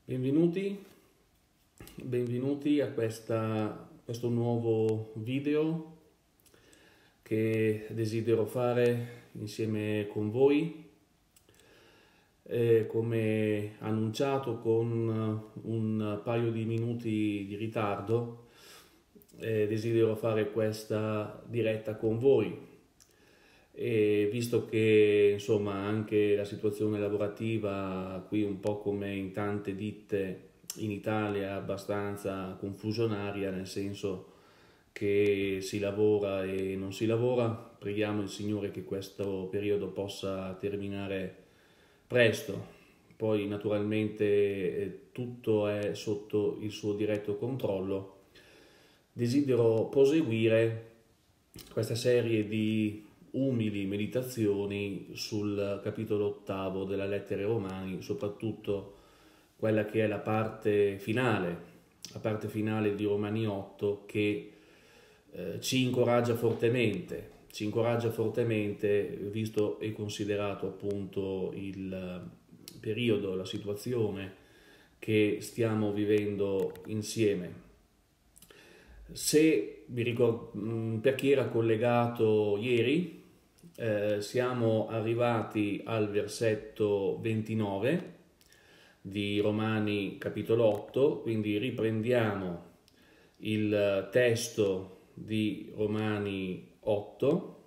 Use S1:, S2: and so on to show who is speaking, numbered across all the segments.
S1: Benvenuti a questo nuovo video che desidero fare insieme con voi. Come annunciato con un paio di minuti di ritardo, desidero fare questa diretta con voi. E visto che insomma anche la situazione lavorativa qui, un po' come in tante ditte in Italia, è abbastanza confusionaria, nel senso che si lavora e non si lavora, preghiamo il Signore che questo periodo possa terminare presto. Poi naturalmente tutto è sotto il suo diretto controllo. Desidero proseguire questa serie di umili meditazioni sul capitolo 8 della lettera ai Romani, soprattutto quella che è la parte finale di Romani 8, che ci incoraggia fortemente, visto e considerato appunto il periodo, la situazione che stiamo vivendo insieme. Se vi ricordo, per chi era collegato ieri, siamo arrivati al versetto 29 di Romani capitolo 8, quindi riprendiamo il testo di Romani 8,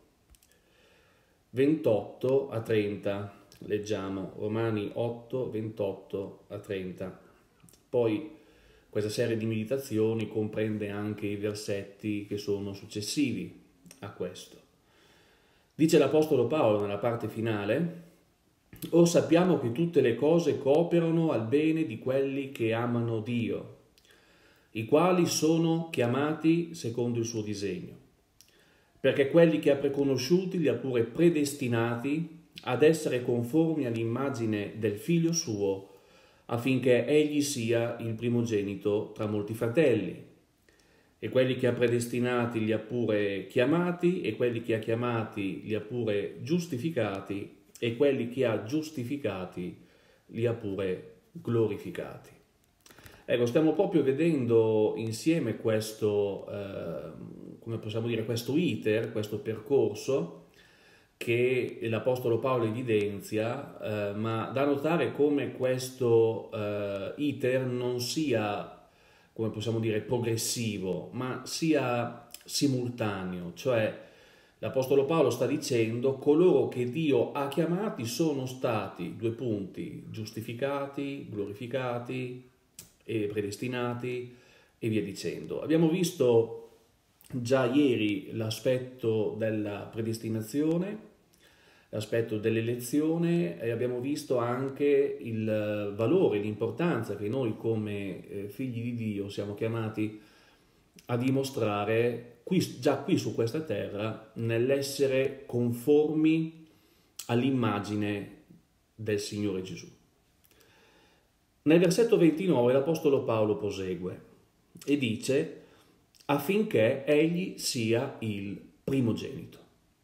S1: 28 a 30, leggiamo Romani 8, 28 a 30. Poi questa serie di meditazioni comprende anche i versetti che sono successivi a questo. Dice l'Apostolo Paolo nella parte finale: «O sappiamo che tutte le cose cooperano al bene di quelli che amano Dio, i quali sono chiamati secondo il suo disegno. Perché quelli che ha preconosciuti li ha pure predestinati ad essere conformi all'immagine del Figlio suo, affinché egli sia il primogenito tra molti fratelli. E quelli che ha predestinati li ha pure chiamati, e quelli che ha chiamati li ha pure giustificati, e quelli che ha giustificati li ha pure glorificati». Ecco, stiamo proprio vedendo insieme questo, come possiamo dire, questo iter, questo percorso che l'Apostolo Paolo evidenzia, ma da notare come questo iter non sia, come possiamo dire, progressivo, ma sia simultaneo. Cioè l'Apostolo Paolo sta dicendo: coloro che Dio ha chiamati sono stati, due punti, giustificati, glorificati e predestinati e via dicendo. Abbiamo visto già ieri l'aspetto della predestinazione, l'aspetto dell'elezione, e abbiamo visto anche il valore, l'importanza che noi come figli di Dio siamo chiamati a dimostrare già qui su questa terra, nell'essere conformi all'immagine del Signore Gesù. Nel versetto 29 l'Apostolo Paolo prosegue e dice: affinché egli sia il primogenito.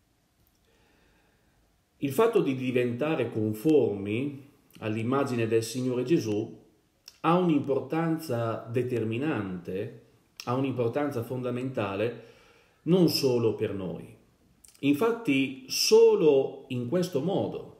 S1: Il fatto di diventare conformi all'immagine del Signore Gesù ha un'importanza determinante, ha un'importanza fondamentale non solo per noi. Infatti solo in questo modo,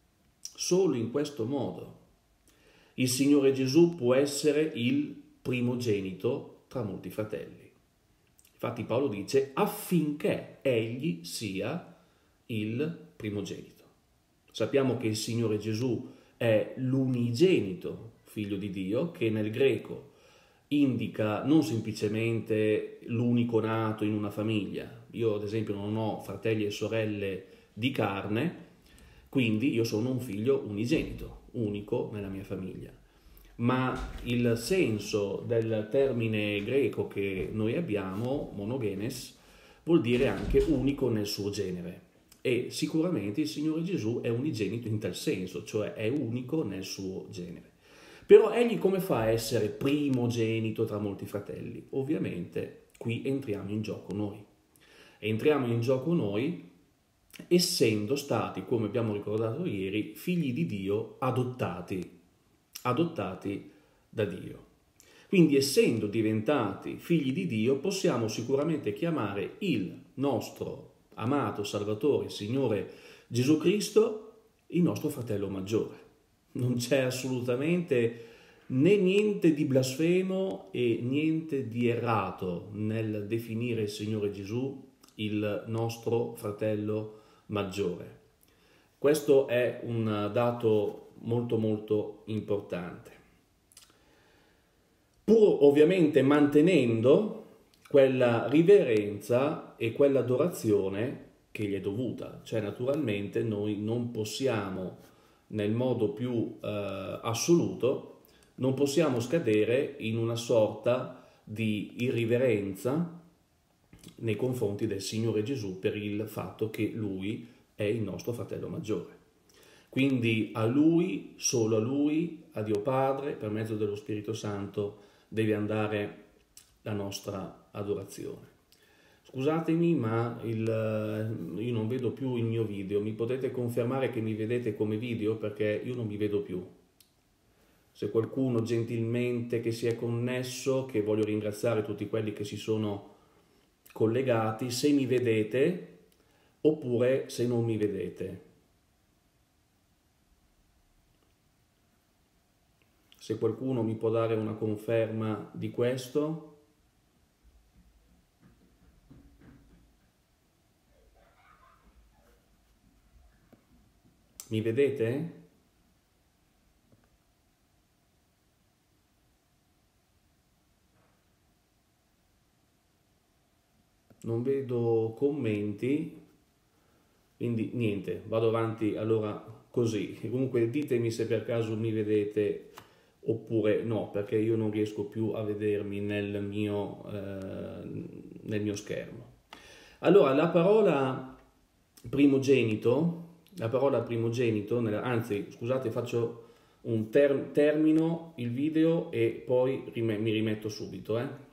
S1: il Signore Gesù può essere il primogenito tra molti fratelli. Infatti Paolo dice: affinché egli sia il primogenito. Sappiamo che il Signore Gesù è l'unigenito figlio di Dio, che nel greco indica non semplicemente l'unico nato in una famiglia. Io ad esempio non ho fratelli e sorelle di carne, quindi io sono un figlio unigenito, unico nella mia famiglia. Ma il senso del termine greco che noi abbiamo, monogenes, vuol dire anche unico nel suo genere. E sicuramente il Signore Gesù è unigenito in tal senso, cioè è unico nel suo genere. Però egli come fa a essere primogenito tra molti fratelli? Ovviamente qui entriamo in gioco noi. Entriamo in gioco noi essendo stati, come abbiamo ricordato ieri, figli di Dio adottati da Dio. Quindi, essendo diventati figli di Dio, possiamo sicuramente chiamare il nostro amato Salvatore, Signore Gesù Cristo, il nostro fratello maggiore. Non c'è assolutamente né niente di blasfemo e niente di errato nel definire il Signore Gesù il nostro fratello maggiore. Questo è un dato molto molto importante. Pur ovviamente mantenendo quella riverenza e quell'adorazione che gli è dovuta. Cioè, naturalmente noi non possiamo, nel modo più assoluto, non possiamo scadere in una sorta di irriverenza nei confronti del Signore Gesù per il fatto che Lui è il nostro fratello maggiore. Quindi a Lui, solo a Lui, a Dio Padre, per mezzo dello Spirito Santo, deve andare la nostra adorazione. Scusatemi, ma io non vedo più il mio video. Mi potete confermare che mi vedete come video? Perché io non mi vedo più. Se qualcuno gentilmente che si è connesso, che voglio ringraziare tutti quelli che si sono collegati, se mi vedete oppure se non mi vedete. Se qualcuno mi può dare una conferma di questo. Mi vedete? Non vedo commenti, quindi niente, vado avanti allora così. Comunque ditemi se per caso mi vedete oppure no, perché io non riesco più a vedermi nel mio schermo. Allora, la parola primogenito, anzi, scusate, faccio un termino il video e poi mi rimetto subito,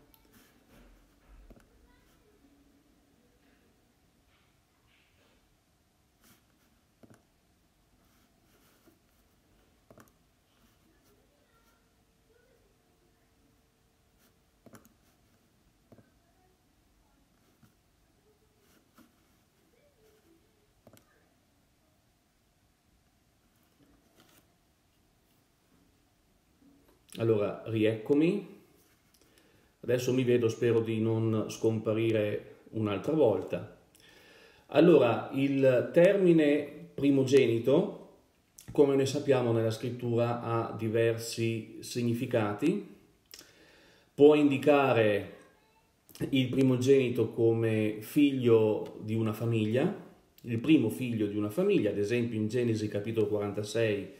S1: Allora, rieccomi. Adesso mi vedo, spero di non scomparire un'altra volta. Allora, il termine primogenito, come noi sappiamo nella scrittura, ha diversi significati. Può indicare il primogenito come figlio di una famiglia, il primo figlio di una famiglia, ad esempio in Genesi capitolo 46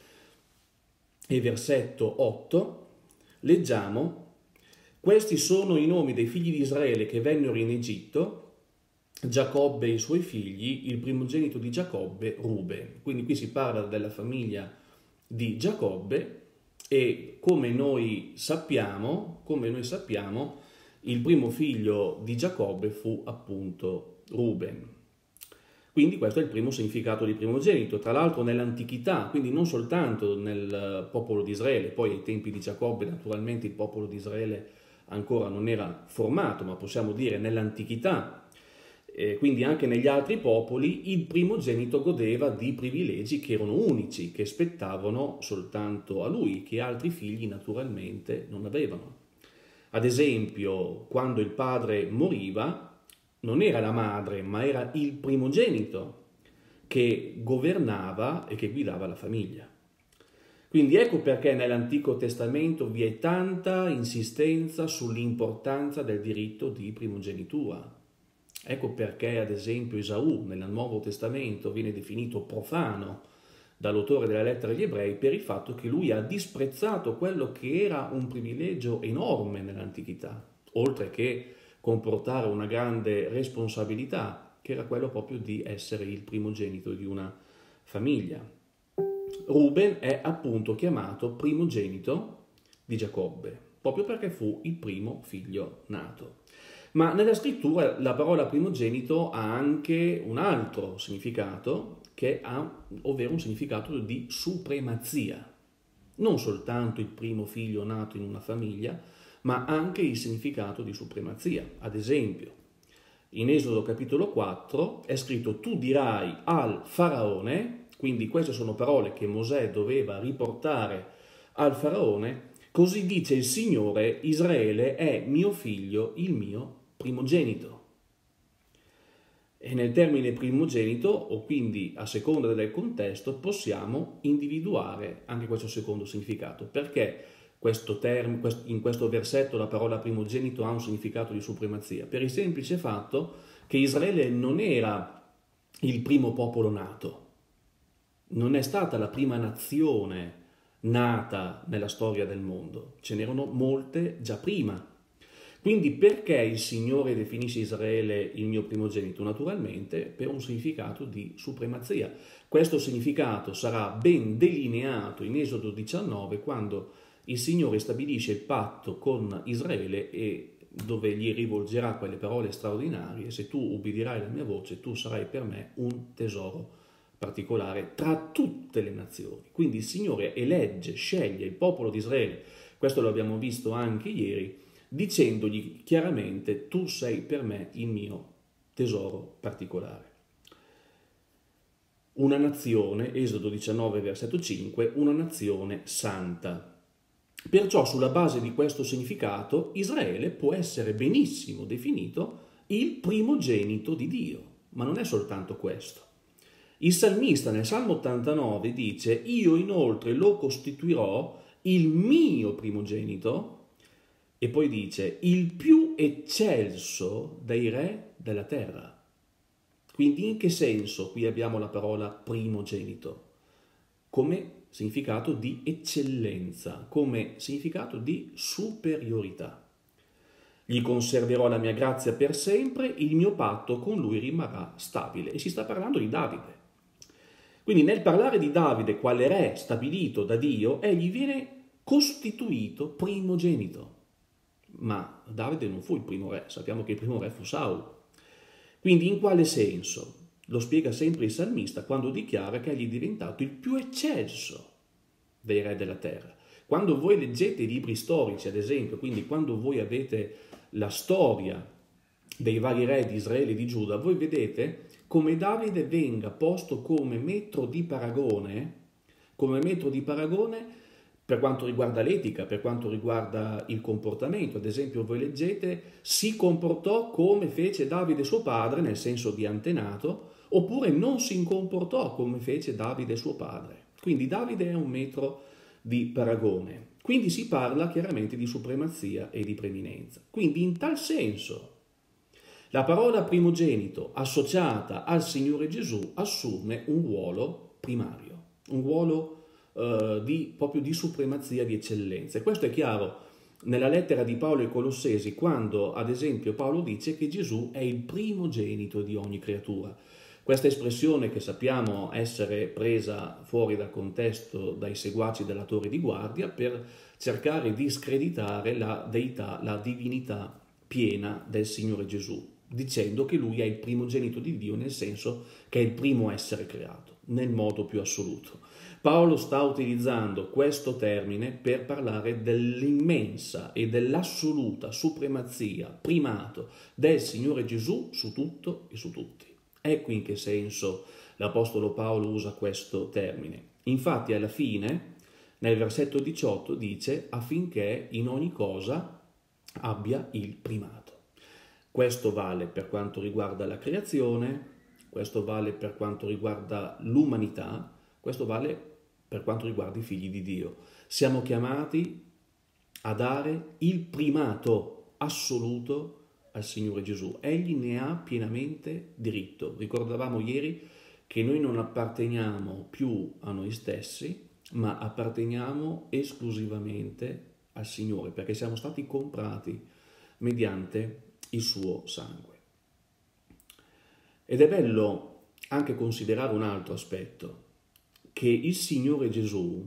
S1: e versetto 8, leggiamo: questi sono i nomi dei figli di Israele che vennero in Egitto, Giacobbe e i suoi figli, il primogenito di Giacobbe, Ruben. Quindi qui si parla della famiglia di Giacobbe e come noi sappiamo, il primo figlio di Giacobbe fu appunto Ruben. Quindi questo è il primo significato di primogenito, tra l'altro nell'antichità, quindi non soltanto nel popolo di Israele, poi ai tempi di Giacobbe naturalmente il popolo di Israele ancora non era formato, ma possiamo dire nell'antichità, quindi anche negli altri popoli il primogenito godeva di privilegi che erano unici, che spettavano soltanto a lui, che altri figli naturalmente non avevano. Ad esempio, quando il padre moriva, non era la madre, ma era il primogenito che governava e che guidava la famiglia. Quindi ecco perché nell'Antico Testamento vi è tanta insistenza sull'importanza del diritto di primogenitura. Ecco perché, ad esempio, Esaù nel Nuovo Testamento viene definito profano dall'autore della lettera agli Ebrei per il fatto che lui ha disprezzato quello che era un privilegio enorme nell'antichità, oltre che comportare una grande responsabilità, che era quello proprio di essere il primogenito di una famiglia. Ruben è appunto chiamato primogenito di Giacobbe, proprio perché fu il primo figlio nato. Ma nella scrittura la parola primogenito ha anche un altro significato, ovvero un significato di supremazia. non soltanto il primo figlio nato in una famiglia, ma anche il significato di supremazia. Ad esempio, in Esodo capitolo 4 è scritto: tu dirai al faraone, quindi queste sono parole che Mosè doveva riportare al faraone: così dice il Signore, Israele è mio figlio, il mio primogenito. E nel termine primogenito, o quindi a seconda del contesto, possiamo individuare anche questo secondo significato. Perché in questo versetto la parola primogenito ha un significato di supremazia? Per il semplice fatto che Israele non era il primo popolo nato, non è stata la prima nazione nata nella storia del mondo, ce n'erano molte già prima. Quindi perché il Signore definisce Israele il mio primogenito? Naturalmente per un significato di supremazia. Questo significato sarà ben delineato in Esodo 19, quando il Signore stabilisce il patto con Israele e dove gli rivolgerà quelle parole straordinarie: se tu ubbidirai la mia voce, tu sarai per me un tesoro particolare tra tutte le nazioni. Quindi il Signore elegge, sceglie il popolo di Israele, questo lo abbiamo visto anche ieri, dicendogli chiaramente: tu sei per me il mio tesoro particolare. Una nazione, Esodo 19 versetto 5, una nazione santa. Perciò sulla base di questo significato Israele può essere benissimo definito il primogenito di Dio, ma non è soltanto questo. Il salmista nel Salmo 89 dice: io inoltre lo costituirò il mio primogenito, e poi dice il più eccelso dei re della terra. Quindi in che senso qui abbiamo la parola primogenito? Come significato di eccellenza, come significato di superiorità. Gli conserverò la mia grazia per sempre, il mio patto con lui rimarrà stabile. E si sta parlando di Davide. Quindi nel parlare di Davide quale re stabilito da Dio, egli viene costituito primogenito. Ma Davide non fu il primo re, sappiamo che il primo re fu Saulo. Quindi in quale senso? Lo spiega sempre il salmista quando dichiara che egli è diventato il più eccelso dei re della terra. Quando voi leggete i libri storici, ad esempio, quindi quando voi avete la storia dei vari re di Israele e di Giuda, voi vedete come Davide venga posto come metro di paragone per quanto riguarda l'etica, per quanto riguarda il comportamento. Ad esempio, voi leggete: si comportò come fece Davide suo padre, nel senso di antenato, oppure non si comportò come fece Davide suo padre. Quindi Davide è un metro di paragone. Quindi si parla chiaramente di supremazia e di preeminenza. Quindi in tal senso la parola primogenito associata al Signore Gesù assume un ruolo primario, un ruolo proprio di supremazia, di eccellenza. E questo è chiaro nella lettera di Paolo ai Colossesi, quando ad esempio Paolo dice che Gesù è il primogenito di ogni creatura. Questa espressione, che sappiamo essere presa fuori dal contesto dai seguaci della Torre di Guardia per cercare di screditare la deità, la divinità piena del Signore Gesù, dicendo che lui è il primogenito di Dio, nel senso che è il primo a essere creato, nel modo più assoluto. Paolo sta utilizzando questo termine per parlare dell'immensa e dell'assoluta supremazia, primato del Signore Gesù su tutto e su tutti. Ecco in che senso l'Apostolo Paolo usa questo termine. Infatti alla fine, nel versetto 18, dice: affinché in ogni cosa abbia il primato. Questo vale per quanto riguarda la creazione, questo vale per quanto riguarda l'umanità, questo vale per quanto riguarda i figli di Dio. Siamo chiamati a dare il primato assoluto al Signore Gesù. Egli ne ha pienamente diritto. Ricordavamo ieri che noi non apparteniamo più a noi stessi, ma apparteniamo esclusivamente al Signore, perché siamo stati comprati mediante il suo sangue. Ed è bello anche considerare un altro aspetto, che il Signore Gesù,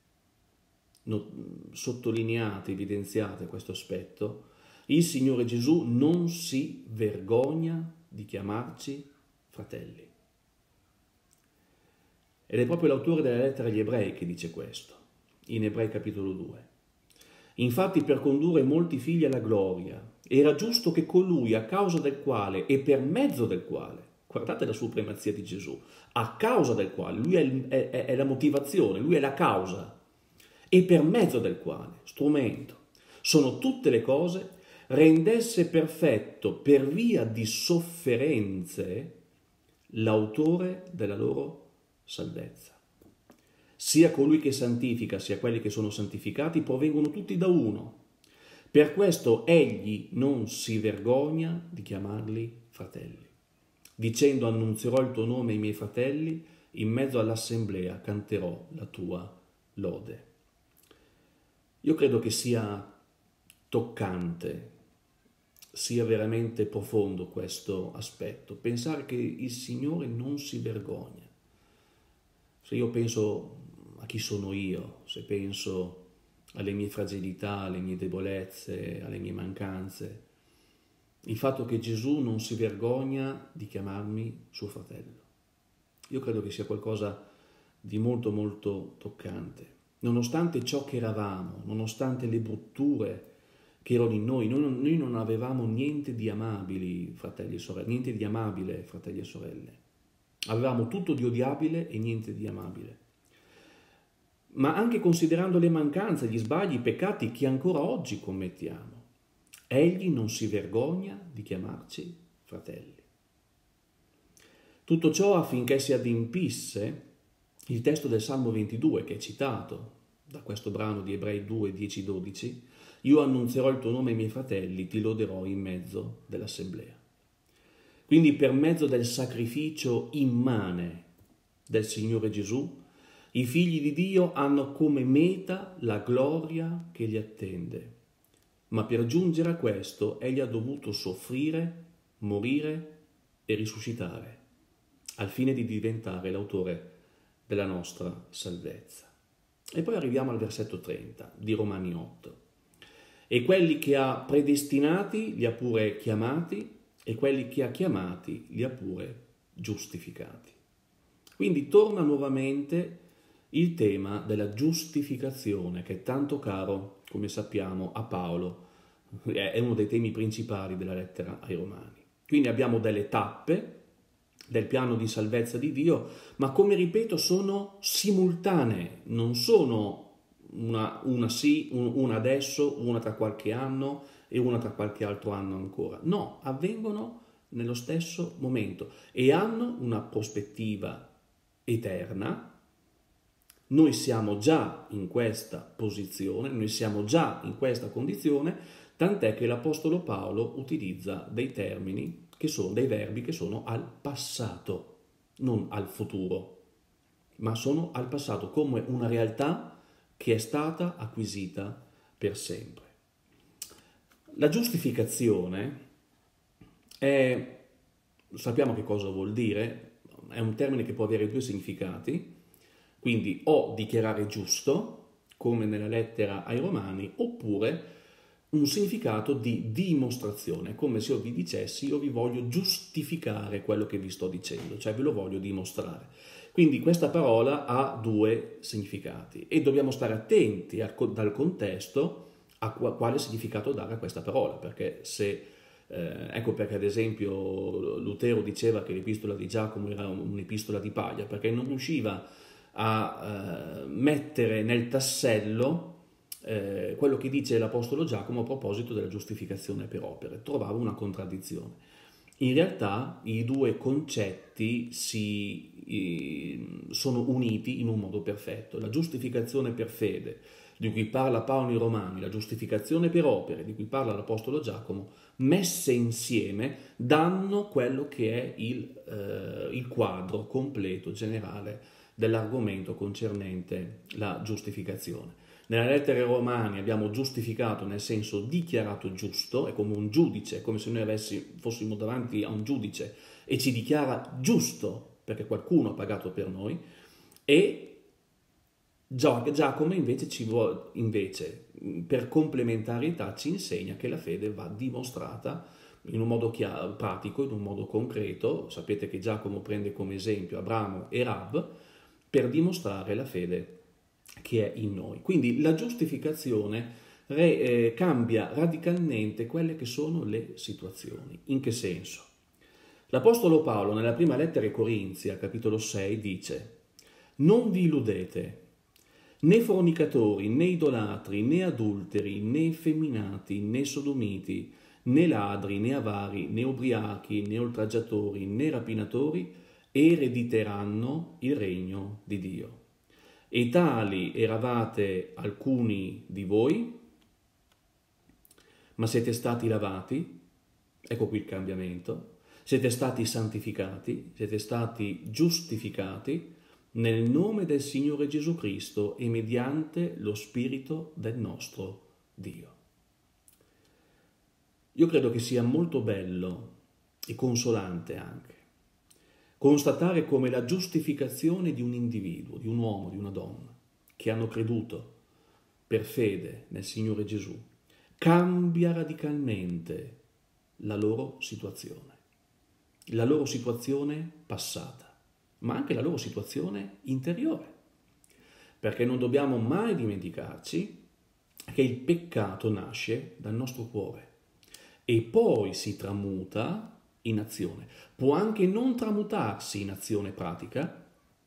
S1: sottolineate, evidenziate questo aspetto, il Signore Gesù non si vergogna di chiamarci fratelli. Ed è proprio l'autore della lettera agli Ebrei che dice questo. in Ebrei capitolo 2. Infatti per condurre molti figli alla gloria era giusto che colui a causa del quale e per mezzo del quale, guardate la supremazia di Gesù, a causa del quale, lui è la motivazione, lui è la causa, e per mezzo del quale, strumento, sono tutte le cose, rendesse perfetto per via di sofferenze l'autore della loro salvezza. Sia colui che santifica, sia quelli che sono santificati, provengono tutti da uno. Per questo egli non si vergogna di chiamarli fratelli, dicendo: annunzierò il tuo nome ai miei fratelli, in mezzo all'assemblea canterò la tua lode. Io credo che sia toccante, sia veramente profondo questo aspetto, pensare che il Signore non si vergogna. Se io penso a chi sono io, se penso alle mie fragilità, alle mie debolezze, alle mie mancanze, il fatto che Gesù non si vergogna di chiamarmi suo fratello, io credo che sia qualcosa di molto molto toccante. Nonostante ciò che eravamo, nonostante le brutture che erano in noi non avevamo niente di amabili, fratelli e sorelle, niente di amabile, fratelli e sorelle. Avevamo tutto di odiabile e niente di amabile. Ma anche considerando le mancanze, gli sbagli, i peccati che ancora oggi commettiamo, egli non si vergogna di chiamarci fratelli. Tutto ciò affinché si adempisse il testo del Salmo 22 che è citato da questo brano di Ebrei 2, 10-12, io annunzierò il tuo nome ai miei fratelli, ti loderò in mezzo dell'assemblea. Quindi per mezzo del sacrificio immane del Signore Gesù, i figli di Dio hanno come meta la gloria che li attende. Ma per giungere a questo egli ha dovuto soffrire, morire e risuscitare, al fine di diventare l'autore della nostra salvezza. E poi arriviamo al versetto 30 di Romani 8. E quelli che ha predestinati li ha pure chiamati, e quelli che ha chiamati li ha pure giustificati. Quindi torna nuovamente il tema della giustificazione, che è tanto caro, come sappiamo, a Paolo, è uno dei temi principali della lettera ai Romani. Quindi abbiamo delle tappe del piano di salvezza di Dio, ma come ripeto sono simultanee, non sono una sì, una adesso, una tra qualche anno e una tra qualche altro anno ancora. No, avvengono nello stesso momento e hanno una prospettiva eterna. Noi siamo già in questa posizione, noi siamo già in questa condizione, tant'è che l'Apostolo Paolo utilizza dei termini che sono dei verbi che sono al passato, non al futuro, ma sono al passato come una realtà che è stata acquisita per sempre. La giustificazione sappiamo che cosa vuol dire, è un termine che può avere due significati, quindi o dichiarare giusto, come nella lettera ai Romani, oppure un significato di dimostrazione, come se io vi dicessi io vi voglio giustificare quello che vi sto dicendo, cioè ve lo voglio dimostrare. Quindi questa parola ha due significati e dobbiamo stare attenti dal contesto a quale significato dare a questa parola, perché se ecco perché ad esempio Lutero diceva che l'epistola di Giacomo era un'epistola di paglia, perché non riusciva a mettere nel tassello quello che dice l'Apostolo Giacomo a proposito della giustificazione per opere, trovava una contraddizione. In realtà i due concetti sono uniti in un modo perfetto. La giustificazione per fede, di cui parla Paolo ai Romani, la giustificazione per opere, di cui parla l'Apostolo Giacomo, messe insieme danno quello che è il quadro completo, generale, dell'argomento concernente la giustificazione. Nella lettera ai Romani abbiamo giustificato nel senso dichiarato giusto, è come un giudice, come se noi fossimo davanti a un giudice e ci dichiara giusto perché qualcuno ha pagato per noi, e Giacomo invece per complementarietà ci insegna che la fede va dimostrata in un modo pratico, in un modo concreto. Sapete che Giacomo prende come esempio Abramo e Rab per dimostrare la fede che è in noi. Quindi la giustificazione cambia radicalmente quelle che sono le situazioni. In che senso? L'Apostolo Paolo nella prima lettera ai Corinzi, al capitolo 6, dice: non vi illudete, né fornicatori, né idolatri, né adulteri, né effeminati, né sodomiti, né ladri, né avari, né ubriachi, né oltraggiatori, né rapinatori erediteranno il regno di Dio. E tali eravate alcuni di voi, ma siete stati lavati, ecco qui il cambiamento, siete stati santificati, siete stati giustificati nel nome del Signore Gesù Cristo e mediante lo Spirito del nostro Dio. Io credo che sia molto bello e consolante anche constatare come la giustificazione di un individuo, di un uomo, di una donna, che hanno creduto per fede nel Signore Gesù, cambia radicalmente la loro situazione passata, ma anche la loro situazione interiore, perché non dobbiamo mai dimenticarci che il peccato nasce dal nostro cuore e poi si tramuta in azione. Può anche non tramutarsi in azione pratica,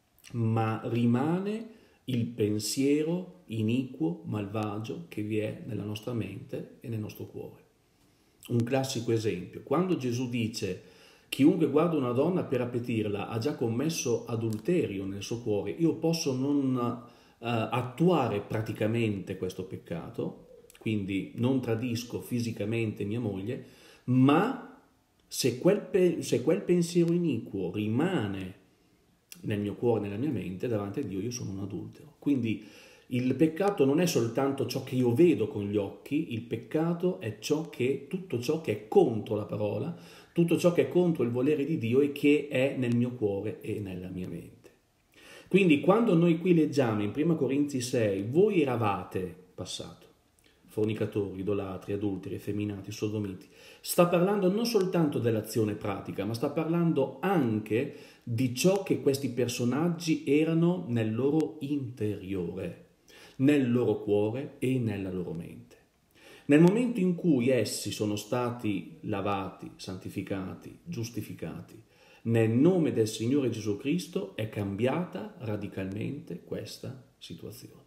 S1: ma rimane il pensiero iniquo, malvagio che vi è nella nostra mente e nel nostro cuore. Un classico esempio: quando Gesù dice chiunque guarda una donna per appetirla ha già commesso adulterio nel suo cuore, io posso non attuare praticamente questo peccato, quindi non tradisco fisicamente mia moglie, ma se quel pensiero iniquo rimane nel mio cuore, nella mia mente, davanti a Dio io sono un adultero. Quindi il peccato non è soltanto ciò che io vedo con gli occhi, il peccato è tutto ciò che è contro la parola, tutto ciò che è contro il volere di Dio e che è nel mio cuore e nella mia mente. Quindi quando noi qui leggiamo in 1 Corinzi 6, voi eravate passato, fornicatori, idolatri, adulteri, effeminati, sodomiti, sta parlando non soltanto dell'azione pratica, ma sta parlando anche di ciò che questi personaggi erano nel loro interiore, nel loro cuore e nella loro mente. Nel momento in cui essi sono stati lavati, santificati, giustificati, nel nome del Signore Gesù Cristo è cambiata radicalmente questa situazione.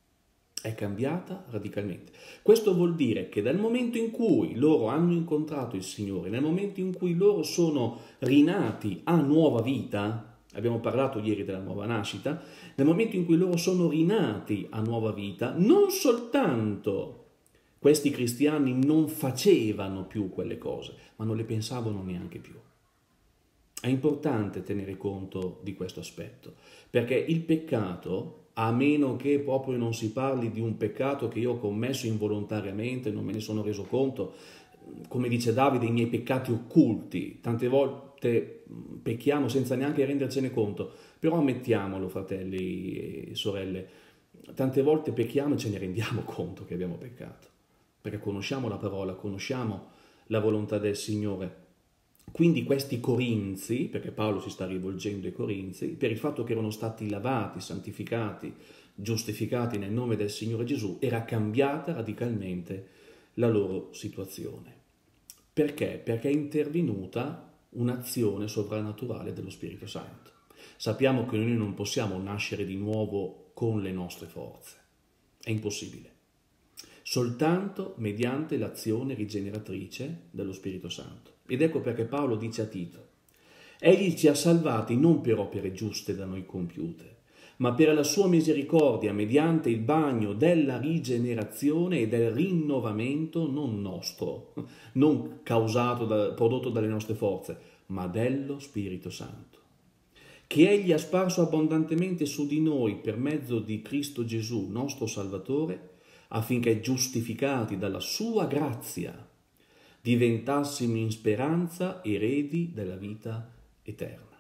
S1: È cambiata radicalmente. Questo vuol dire che dal momento in cui loro hanno incontrato il Signore, nel momento in cui loro sono rinati a nuova vita, abbiamo parlato ieri della nuova nascita, nel momento in cui loro sono rinati a nuova vita, non soltanto questi cristiani non facevano più quelle cose, ma non le pensavano neanche più. È importante tenere conto di questo aspetto, perché il peccato, a meno che proprio non si parli di un peccato che io ho commesso involontariamente, non me ne sono reso conto, come dice Davide, i miei peccati occulti, tante volte pecchiamo senza neanche rendercene conto, però ammettiamolo, fratelli e sorelle, tante volte pecchiamo e ce ne rendiamo conto che abbiamo peccato, perché conosciamo la parola, conosciamo la volontà del Signore. Quindi questi Corinzi, perché Paolo si sta rivolgendo ai Corinzi, per il fatto che erano stati lavati, santificati, giustificati nel nome del Signore Gesù, era cambiata radicalmente la loro situazione. Perché? Perché è intervenuta un'azione sovrannaturale dello Spirito Santo. Sappiamo che noi non possiamo nascere di nuovo con le nostre forze, è impossibile. Soltanto mediante l'azione rigeneratrice dello Spirito Santo. Ed ecco perché Paolo dice a Tito: egli ci ha salvati non per opere giuste da noi compiute, ma per la sua misericordia mediante il bagno della rigenerazione e del rinnovamento non nostro, non prodotto dalle nostre forze, ma dello Spirito Santo, che egli ha sparso abbondantemente su di noi per mezzo di Cristo Gesù, nostro Salvatore, affinché giustificati dalla sua grazia diventassimo in speranza eredi della vita eterna.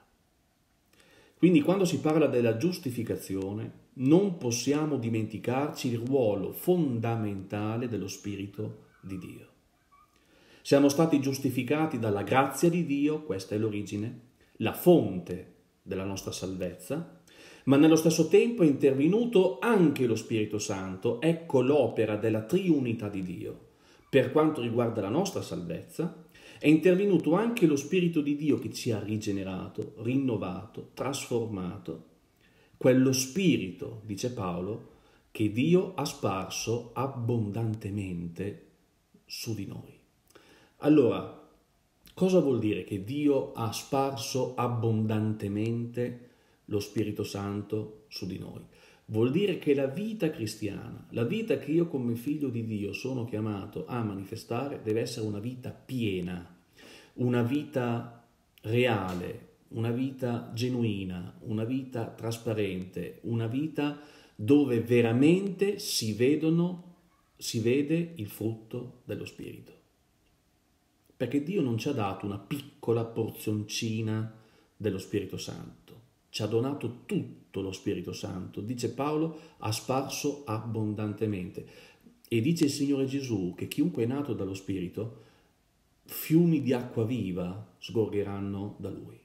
S1: Quindi quando si parla della giustificazione non possiamo dimenticarci il ruolo fondamentale dello Spirito di Dio. Siamo stati giustificati dalla grazia di Dio, questa è l'origine, la fonte della nostra salvezza, ma nello stesso tempo è intervenuto anche lo Spirito Santo. Ecco l'opera della triunità di Dio. Per quanto riguarda la nostra salvezza, è intervenuto anche lo Spirito di Dio che ci ha rigenerato, rinnovato, trasformato. Quello Spirito, dice Paolo, che Dio ha sparso abbondantemente su di noi. Allora, cosa vuol dire che Dio ha sparso abbondantemente lo Spirito Santo su di noi? Vuol dire che la vita cristiana, la vita che io come figlio di Dio sono chiamato a manifestare, deve essere una vita piena, una vita reale, una vita genuina, una vita trasparente, una vita dove veramente si vede il frutto dello Spirito. Perché Dio non ci ha dato una piccola porzioncina dello Spirito Santo, ci ha donato tutto lo Spirito Santo. Dice Paolo, ha sparso abbondantemente. E dice il Signore Gesù che chiunque è nato dallo Spirito, fiumi di acqua viva sgorgeranno da Lui.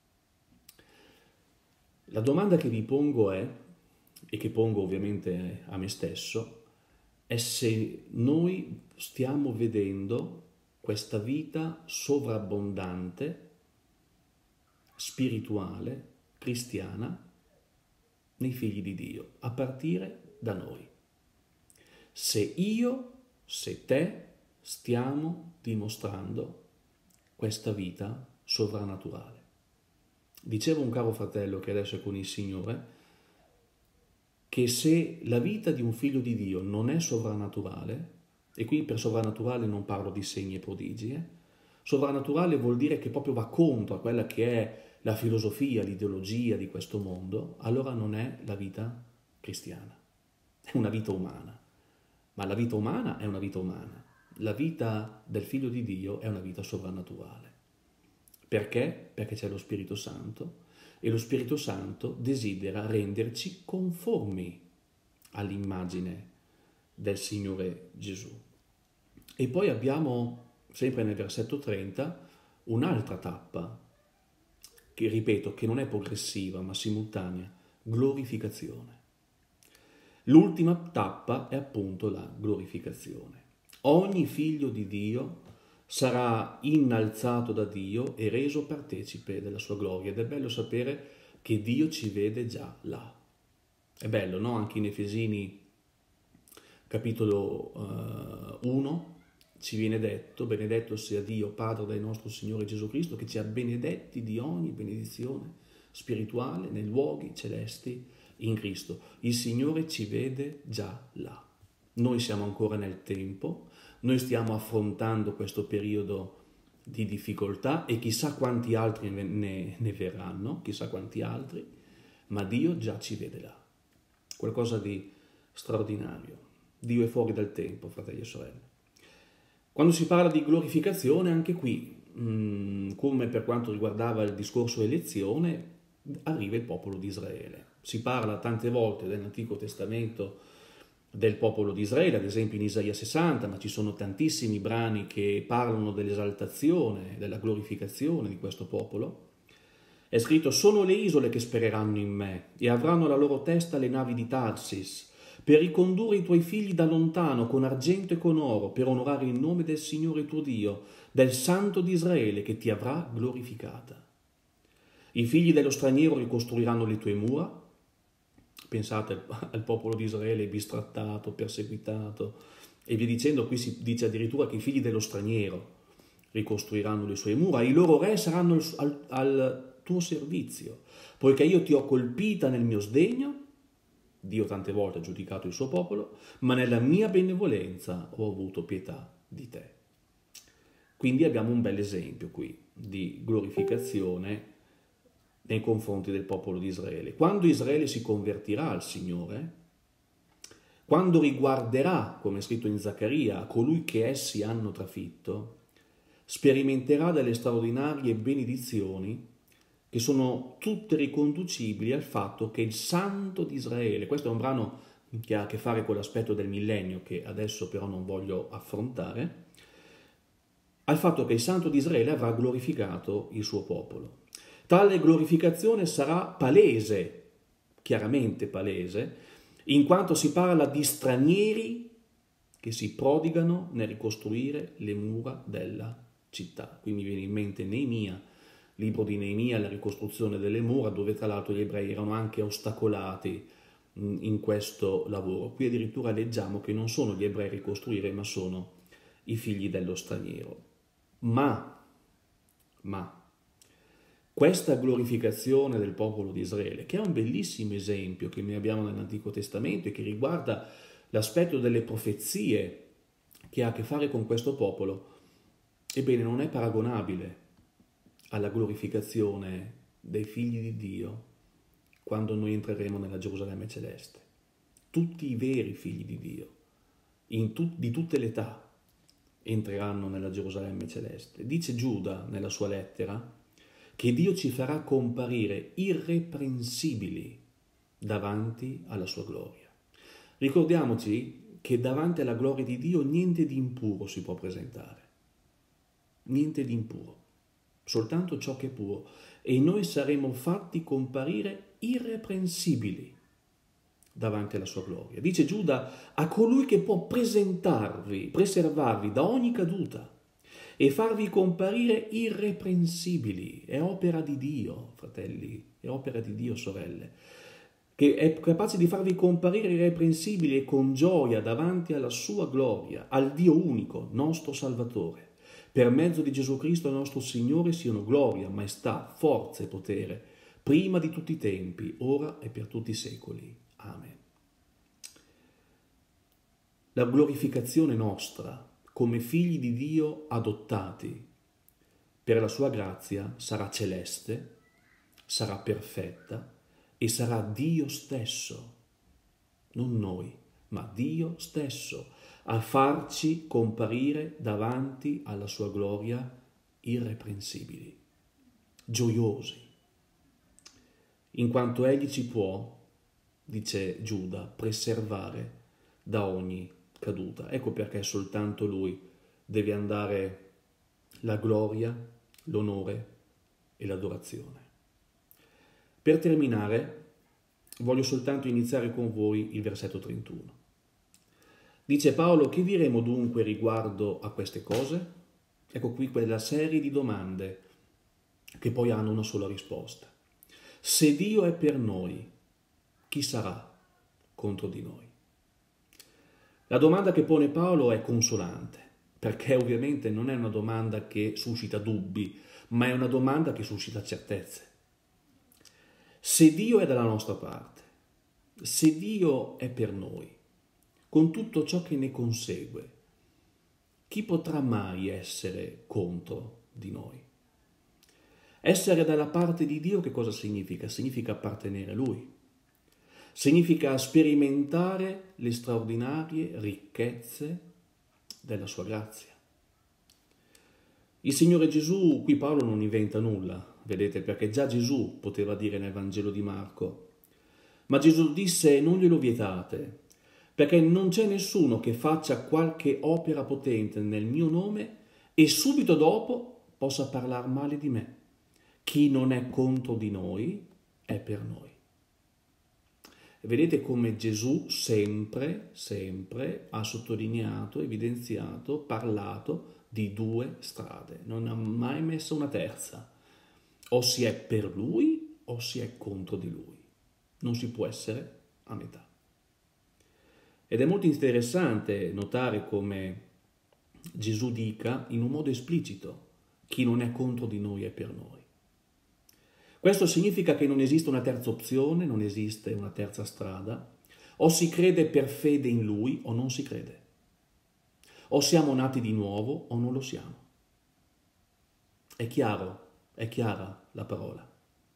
S1: La domanda che vi pongo è, e che pongo ovviamente a me stesso, è se noi stiamo vedendo questa vita sovrabbondante, spirituale, cristiana, nei figli di Dio, a partire da noi. Se io, se te, stiamo dimostrando questa vita sovrannaturale. Diceva un caro fratello che adesso è con il Signore, che se la vita di un figlio di Dio non è sovrannaturale, e qui per sovrannaturale non parlo di segni e prodigi, sovrannaturale vuol dire che proprio va contro a quella che è la filosofia, l'ideologia di questo mondo, allora non è la vita cristiana, è una vita umana. Ma la vita umana è una vita umana, la vita del figlio di Dio è una vita sovrannaturale. Perché? Perché c'è lo Spirito Santo e lo Spirito Santo desidera renderci conformi all'immagine del Signore Gesù. E poi abbiamo, sempre nel versetto 30, un'altra tappa, che ripeto, che non è progressiva ma simultanea, glorificazione. L'ultima tappa è appunto la glorificazione. Ogni figlio di Dio sarà innalzato da Dio e reso partecipe della sua gloria. Ed è bello sapere che Dio ci vede già là. È bello, no? Anche in Efesini capitolo 1 ci viene detto, benedetto sia Dio, Padre del nostro Signore Gesù Cristo, che ci ha benedetti di ogni benedizione spirituale nei luoghi celesti in Cristo. Il Signore ci vede già là. Noi siamo ancora nel tempo, noi stiamo affrontando questo periodo di difficoltà e chissà quanti altri ne verranno, chissà quanti altri, ma Dio già ci vede là. Qualcosa di straordinario. Dio è fuori dal tempo, fratelli e sorelle. Quando si parla di glorificazione, anche qui, come per quanto riguardava il discorso elezione, arriva il popolo di Israele. Si parla tante volte nell'Antico Testamento del popolo di Israele, ad esempio in Isaia 60, ma ci sono tantissimi brani che parlano dell'esaltazione, della glorificazione di questo popolo. È scritto: sono le isole che spereranno in me e avranno alla loro testa le navi di Tarsis, per ricondurre i tuoi figli da lontano con argento e con oro, per onorare il nome del Signore tuo Dio, del Santo di Israele che ti avrà glorificata. I figli dello straniero ricostruiranno le tue mura. Pensate al popolo di Israele bistrattato, perseguitato e via dicendo. Qui si dice addirittura che i figli dello straniero ricostruiranno le sue mura, i loro re saranno al tuo servizio, poiché io ti ho colpita nel mio sdegno. Dio tante volte ha giudicato il suo popolo, ma nella mia benevolenza ho avuto pietà di te. Quindi abbiamo un bel esempio qui di glorificazione nei confronti del popolo di Israele. Quando Israele si convertirà al Signore, quando riguarderà, come è scritto in Zaccaria, colui che essi hanno trafitto, sperimenterà delle straordinarie benedizioni che sono tutte riconducibili al fatto che il Santo di Israele, questo è un brano che ha a che fare con l'aspetto del millennio, che adesso però non voglio affrontare, al fatto che il Santo di Israele avrà glorificato il suo popolo. Tale glorificazione sarà palese chiaramente palese, in quanto si parla di stranieri che si prodigano nel ricostruire le mura della città. Quindi viene in mente Neemia, libro di Neemia, la ricostruzione delle mura, dove tra l'altro gli ebrei erano anche ostacolati in questo lavoro. Qui addirittura leggiamo che non sono gli ebrei a ricostruire, ma sono i figli dello straniero. Ma questa glorificazione del popolo di Israele, che è un bellissimo esempio che noi abbiamo nell'Antico Testamento e che riguarda l'aspetto delle profezie che ha a che fare con questo popolo, ebbene non è paragonabile alla glorificazione dei figli di Dio quando noi entreremo nella Gerusalemme celeste. Tutti i veri figli di Dio, di tutte le età, entreranno nella Gerusalemme celeste. Dice Giuda nella sua lettera che Dio ci farà comparire irreprensibili davanti alla sua gloria. Ricordiamoci che davanti alla gloria di Dio niente di impuro si può presentare, niente di impuro, soltanto ciò che è puro, e noi saremo fatti comparire irreprensibili davanti alla sua gloria. Dice Giuda: a colui che può preservarvi da ogni caduta e farvi comparire irreprensibili. È opera di Dio, fratelli, è opera di Dio, sorelle, che è capace di farvi comparire irreprensibili e con gioia davanti alla sua gloria, al Dio unico, nostro Salvatore. Per mezzo di Gesù Cristo nostro Signore siano gloria, maestà, forza e potere, prima di tutti i tempi, ora e per tutti i secoli. Amen. La glorificazione nostra come figli di Dio adottati per la sua grazia sarà celeste, sarà perfetta e sarà Dio stesso, non noi, ma Dio stesso, a farci comparire davanti alla sua gloria irreprensibili, gioiosi, in quanto Egli ci può, dice Giuda, preservare da ogni caduta. Ecco perché soltanto Lui deve andare la gloria, l'onore e l'adorazione. Per terminare, voglio soltanto iniziare con voi il versetto 31. Dice Paolo: che diremo dunque riguardo a queste cose? Ecco qui quella serie di domande che poi hanno una sola risposta. Se Dio è per noi, chi sarà contro di noi? La domanda che pone Paolo è consolante, perché ovviamente non è una domanda che suscita dubbi, ma è una domanda che suscita certezze. Se Dio è dalla nostra parte, se Dio è per noi, con tutto ciò che ne consegue, chi potrà mai essere contro di noi? Essere dalla parte di Dio che cosa significa? Significa appartenere a Lui. Significa sperimentare le straordinarie ricchezze della sua grazia. Il Signore Gesù, qui Paolo non inventa nulla, vedete, perché già Gesù poteva dire nel Vangelo di Marco, ma Gesù disse: non glielo vietate, perché non c'è nessuno che faccia qualche opera potente nel mio nome e subito dopo possa parlare male di me. Chi non è contro di noi è per noi. E vedete come Gesù sempre ha sottolineato, evidenziato, parlato di due strade, non ha mai messo una terza. O si è per lui o si è contro di lui. Non si può essere a metà. Ed è molto interessante notare come Gesù dica in un modo esplicito: chi non è contro di noi è per noi. Questo significa che non esiste una terza opzione, non esiste una terza strada. O si crede per fede in Lui o non si crede. O siamo nati di nuovo o non lo siamo. È chiaro, è chiara la parola.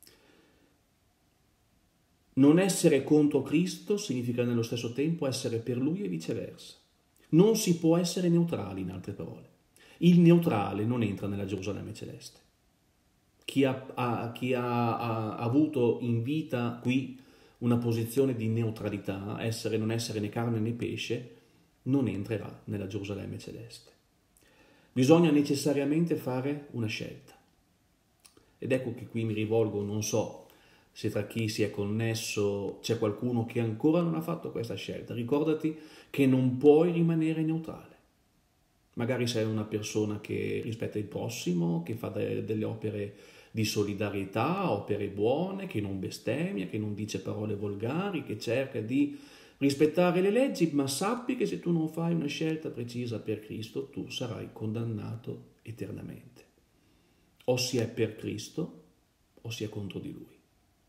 S1: Non essere contro Cristo significa nello stesso tempo essere per Lui e viceversa. Non si può essere neutrali, in altre parole. Il neutrale non entra nella Gerusalemme celeste. Chi ha avuto in vita qui una posizione di neutralità, non essere né carne né pesce, non entrerà nella Gerusalemme celeste. Bisogna necessariamente fare una scelta. Ed ecco che qui mi rivolgo, non so, se tra chi si è connesso c'è qualcuno che ancora non ha fatto questa scelta, ricordati che non puoi rimanere neutrale. Magari sei una persona che rispetta il prossimo, che fa delle opere di solidarietà, opere buone, che non bestemmia, che non dice parole volgari, che cerca di rispettare le leggi, ma sappi che se tu non fai una scelta precisa per Cristo, tu sarai condannato eternamente. O si è per Cristo o si è contro di Lui.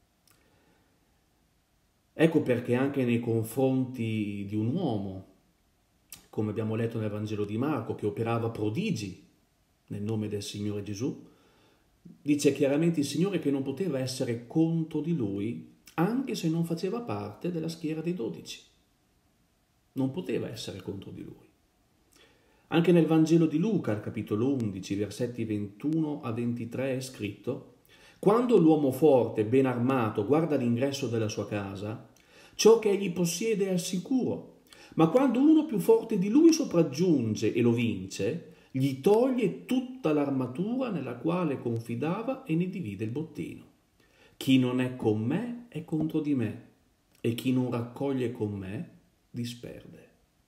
S1: Ecco perché anche nei confronti di un uomo, come abbiamo letto nel Vangelo di Marco, che operava prodigi nel nome del Signore Gesù, dice chiaramente il Signore che non poteva essere contro di lui, anche se non faceva parte della schiera dei 12. Non poteva essere contro di lui. Anche nel Vangelo di Luca, al capitolo 11, versetti 21 a 23, è scritto: «Quando l'uomo forte, ben armato, guarda l'ingresso della sua casa, ciò che egli possiede è al sicuro. Ma quando uno più forte di lui sopraggiunge e lo vince, gli toglie tutta l'armatura nella quale confidava e ne divide il bottino. Chi non è con me è contro di me, e chi non raccoglie con me disperde».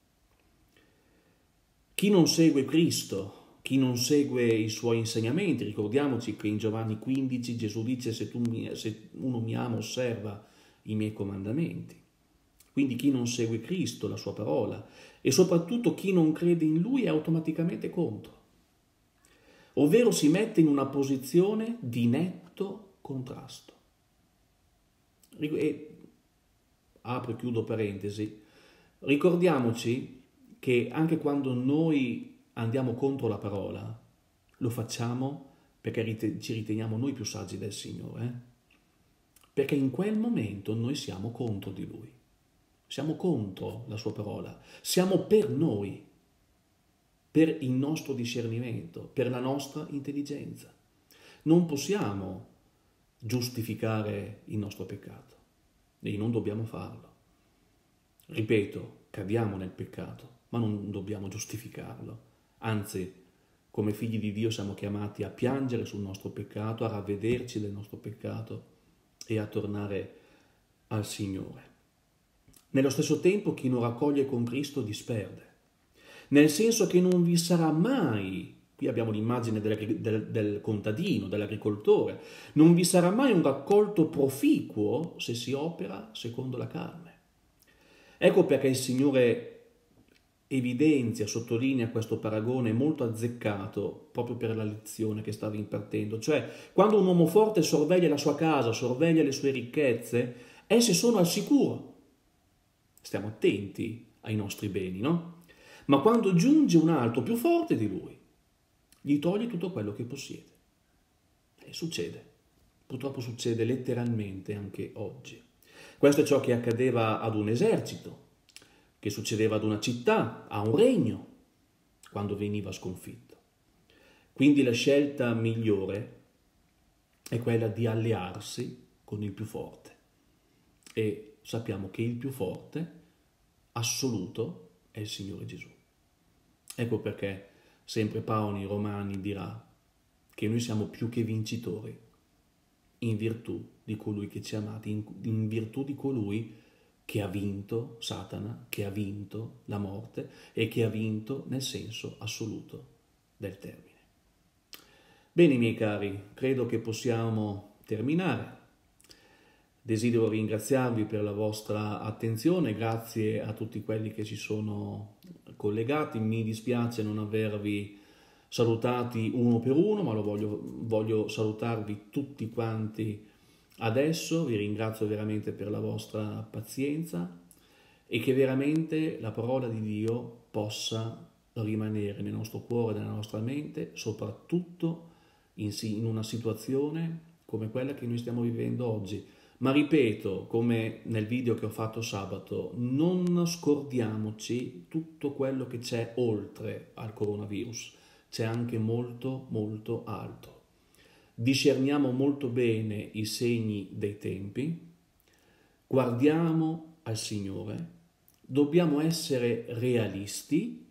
S1: Chi non segue Cristo, chi non segue i suoi insegnamenti, ricordiamoci che in Giovanni 15 Gesù dice: se uno mi ama, osserva i miei comandamenti. Quindi chi non segue Cristo, la sua parola, e soprattutto chi non crede in Lui è automaticamente contro. Ovvero si mette in una posizione di netto contrasto. E apro e chiudo parentesi, ricordiamoci che anche quando noi andiamo contro la parola, lo facciamo perché ci riteniamo noi più saggi del Signore, perché in quel momento noi siamo contro di Lui. Siamo contro la sua parola, siamo per noi, per il nostro discernimento, per la nostra intelligenza. Non possiamo giustificare il nostro peccato e non dobbiamo farlo. Ripeto, cadiamo nel peccato, ma non dobbiamo giustificarlo. Anzi, come figli di Dio siamo chiamati a piangere sul nostro peccato, a ravvederci del nostro peccato e a tornare al Signore. Nello stesso tempo chi non raccoglie con Cristo disperde, nel senso che non vi sarà mai, qui abbiamo l'immagine del contadino, dell'agricoltore, non vi sarà mai un raccolto proficuo se si opera secondo la carne. Ecco perché il Signore evidenzia, sottolinea questo paragone molto azzeccato proprio per la lezione che stava impartendo, cioè quando un uomo forte sorveglia la sua casa, sorveglia le sue ricchezze, esse sono al sicuro. Stiamo attenti ai nostri beni, no? Ma quando giunge un altro più forte di lui, gli toglie tutto quello che possiede. E succede. Purtroppo succede letteralmente anche oggi. Questo è ciò che accadeva ad un esercito, che succedeva ad una città, a un regno, quando veniva sconfitto. Quindi la scelta migliore è quella di allearsi con il più forte. E sappiamo che il più forte assoluto è il Signore Gesù. Ecco perché sempre Paolo nei Romani dirà che noi siamo più che vincitori in virtù di colui che ci ha amati, in virtù di colui che ha vinto Satana, che ha vinto la morte e che ha vinto nel senso assoluto del termine. Bene, miei cari, credo che possiamo terminare. Desidero ringraziarvi per la vostra attenzione, grazie a tutti quelli che ci sono collegati. Mi dispiace non avervi salutati uno per uno, ma voglio salutarvi tutti quanti adesso. Vi ringrazio veramente per la vostra pazienza e che veramente la parola di Dio possa rimanere nel nostro cuore, nella nostra mente, soprattutto in una situazione come quella che noi stiamo vivendo oggi. Ma ripeto, come nel video che ho fatto sabato, non scordiamoci tutto quello che c'è oltre al coronavirus, c'è anche molto molto altro. Discerniamo molto bene i segni dei tempi, guardiamo al Signore, dobbiamo essere realisti,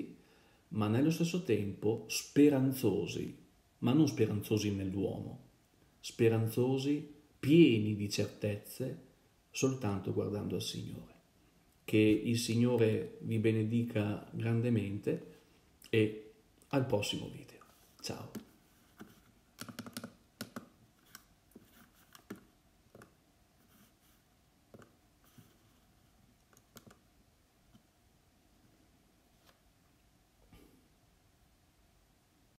S1: ma nello stesso tempo speranzosi, ma non speranzosi nell'uomo, speranzosi, pieni di certezze, soltanto guardando al Signore. Che il Signore vi benedica grandemente e al prossimo video. Ciao!